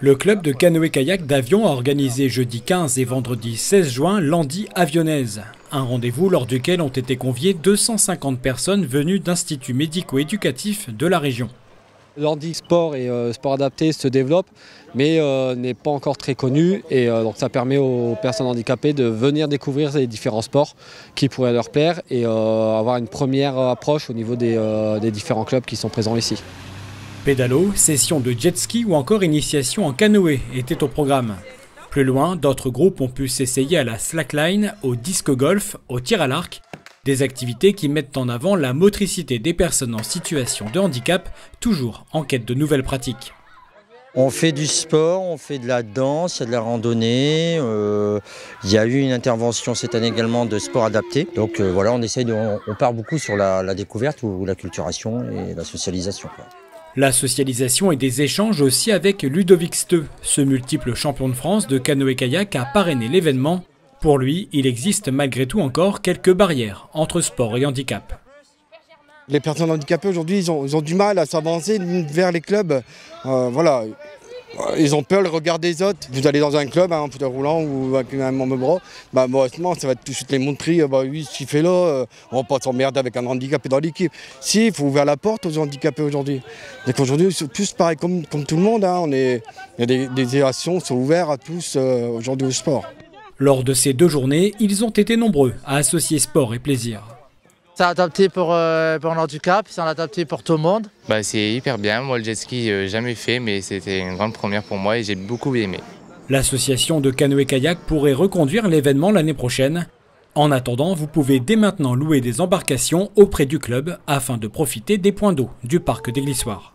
Le club de canoë-kayak d'Avion a organisé jeudi 15 et vendredi 16 juin l'Andy Avionnaise. Un rendez-vous lors duquel ont été conviées 250 personnes venues d'instituts médico-éducatifs de la région. L'Andy Sport et sport adapté se développe, mais n'est pas encore très connu. Et donc ça permet aux personnes handicapées de venir découvrir les différents sports qui pourraient leur plaire et avoir une première approche au niveau des différents clubs qui sont présents ici. Pédalo, session de jet ski ou encore initiation en canoë étaient au programme. Plus loin, d'autres groupes ont pu s'essayer à la slackline, au disque golf, au tir à l'arc. Des activités qui mettent en avant la motricité des personnes en situation de handicap, toujours en quête de nouvelles pratiques. On fait du sport, on fait de la danse, il y a de la randonnée. Il y a eu une intervention cette année également de sport adapté. Donc voilà, on part beaucoup sur la découverte ou l'acculturation et la socialisation. La socialisation et des échanges aussi avec Ludovic Steu. Ce multiple champion de France de canoë-kayak a parrainé l'événement. Pour lui, il existe malgré tout encore quelques barrières entre sport et handicap. Les personnes handicapées aujourd'hui, ils ont du mal à s'avancer vers les clubs. Voilà. Ils ont peur le regard des autres. Vous allez dans un club, un fauteuil roulant ou avec un membre bras, ça va être tout de suite les montrer. Oui, ce qu'il fait là, on va pas s'emmerder avec un handicapé dans l'équipe. Si, il faut ouvrir la porte aux handicapés aujourd'hui. Donc aujourd'hui, ils sont tous pareils comme tout le monde. Il y a des actions sont ouvertes à tous aujourd'hui au sport. Lors de ces 2 journées, ils ont été nombreux à associer sport et plaisir. C'est adapté pour l'handicap, c'est adapté pour tout le monde. C'est hyper bien, moi le jet ski jamais fait mais c'était une grande première pour moi et j'ai beaucoup aimé. L'association de canoë-kayak pourrait reconduire l'événement l'année prochaine. En attendant, vous pouvez dès maintenant louer des embarcations auprès du club afin de profiter des points d'eau du parc des Glissoires.